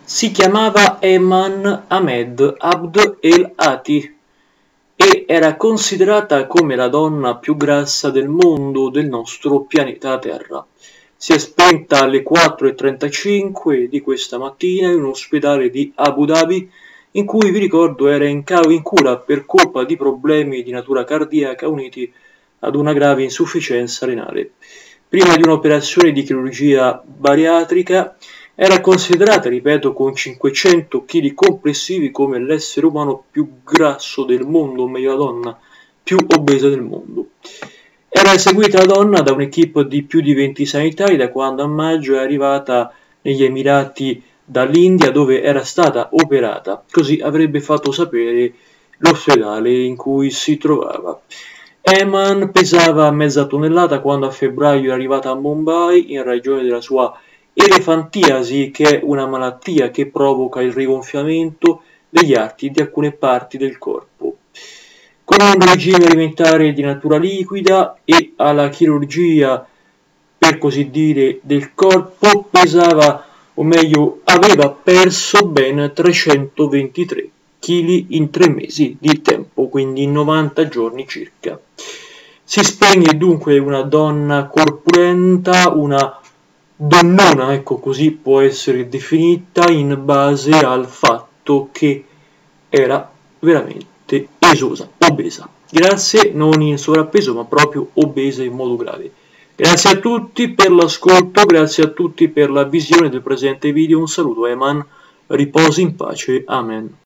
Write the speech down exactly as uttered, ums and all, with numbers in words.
Si chiamava Eman Ahmed Abd el-Hadi e era considerata come la donna più grassa del mondo del nostro pianeta Terra. Si è spenta alle quattro e trentacinque di questa mattina in un ospedale di Abu Dhabi, in cui, vi ricordo, era in, in cura per colpa di problemi di natura cardiaca uniti ad una grave insufficienza renale. Prima di un'operazione di chirurgia bariatrica, era considerata, ripeto, con cinquecento chili complessivi come l'essere umano più grasso del mondo, o meglio la donna più obesa del mondo. Era eseguita la donna da un'equipe di più di venti sanitari da quando a maggio è arrivata negli Emirati dall'India, dove era stata operata, così avrebbe fatto sapere l'ospedale in cui si trovava. Eman pesava mezza tonnellata quando a febbraio è arrivata a Mumbai in ragione della sua elefantiasi, che è una malattia che provoca il rigonfiamento degli arti di alcune parti del corpo. Con un regime alimentare di natura liquida e alla chirurgia, per così dire, del corpo, pesava, o meglio, aveva perso ben trecentoventitré chili in tre mesi di tempo, quindi in novanta giorni circa. Si spegne dunque una donna corpulenta, una donnona, ecco, così può essere definita, in base al fatto che era veramente esosa, obesa. Grazie, non in sovrappeso, ma proprio obesa in modo grave. Grazie a tutti per l'ascolto, grazie a tutti per la visione del presente video. Un saluto, Eman, riposi in pace, amen.